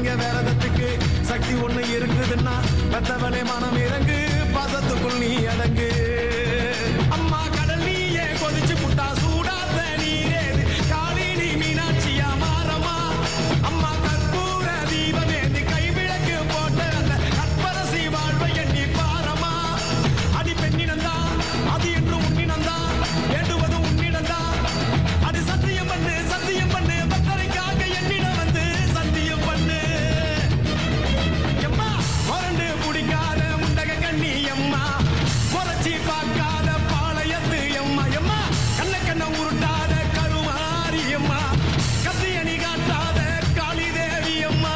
இருப்பீங்க வேறதத்துக்கு சக்தி ஒண்ணு இருக்குதுன்னா பெத்தவளே மனம் இறங்கு பாசத்துக்குள் நீ அடங்கு அம்மா கடல் நீயே கொதிச்சு புட்டா சூடாத நீரேது காளினி மீனாட்சியா மாறமா அம்மா கற்பூர தீபமேந்தி கை விளக்கு போட்ட அந்த கற்பரசி வாழ்வை எண்ணி பாரமா அடி பெண்ணினந்தா அது என்று உன்னினந்தா வேண்டுவது உன்னிடந்தா அது சத்தியம் பண்ணு பக்தரைக்காக என்னிடம் வந்து சத்தியம் பண்ணு எம்மா மறந்து குடிக்காத முண்டக கண்ணி எம்மா முறைச்சி பார்க்காத பாளையத்து எம்மா எம்மா கண்ண உருட்டாத கருமாரி எம்மா கத்தியணி காட்டாத காளி தேவி அம்மா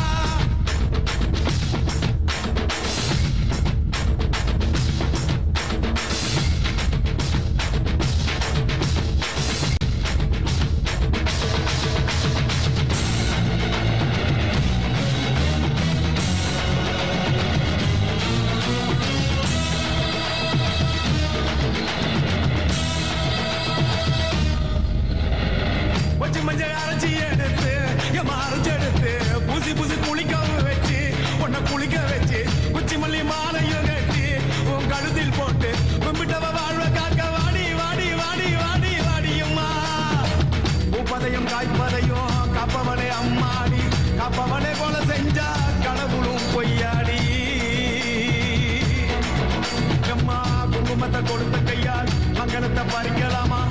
வச்சு மஞ்சள் அரைச்சி எடுத்து அரைச்செடுத்து பூசி குளிக்கவும் வச்சு உன்னை குளிக்க வச்சு குச்சி மல்லி மாலையும் கட்டி உன் கழுத்தில் போட்டு கும்பிட்டவ வாழ்வ காக்க வாடி வாடி வாடி வாடி வாடியம்மா பூப்பதையும் காய்ப்பதையும் காப்பவனே அம்மாடி காப்பவனே போல செஞ்சா கடவுளும் பொய்யாடி அம்மா குங்குமத்தை கொடுத்த கையால் மங்களத்தை பறிக்கலாமா